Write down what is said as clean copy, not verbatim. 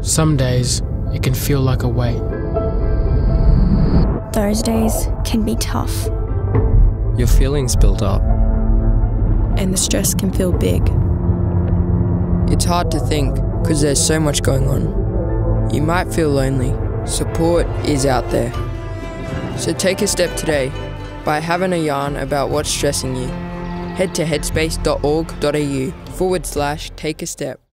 Some days, it can feel like a weight. Those days can be tough. Your feelings build up. And the stress can feel big. It's hard to think because there's so much going on. You might feel lonely. Support is out there. So take a step today by having a yarn about what's stressing you. Head to headspace.org.au/take a step.